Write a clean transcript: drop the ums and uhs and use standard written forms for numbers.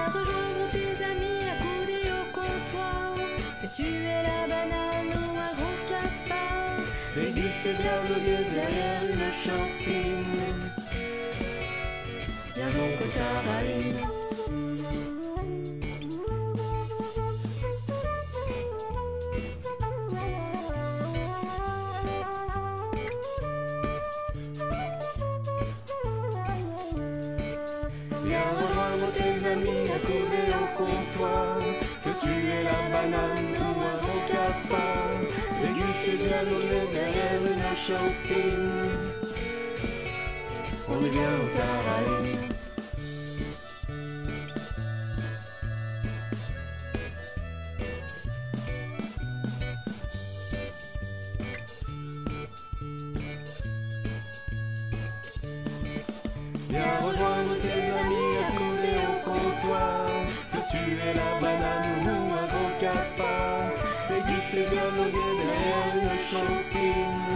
rejoindre tes amis accoudés au comptoir. Que tu es la banane ou un gros cafard. Déguste et dialogue derrière une champine. Viens donc au Taraïne. Viens rejoindre tes amis accoudés au comptoir. Que tu es la banane ou un gros cafard. Déguste et dialogue derrière une champine. On est bien au Taraïne. Viens rejoindre tes amis accoudés au comptoir. Que tu es la banane ou un gros cafard. Déguste et dialogue derrière une champine.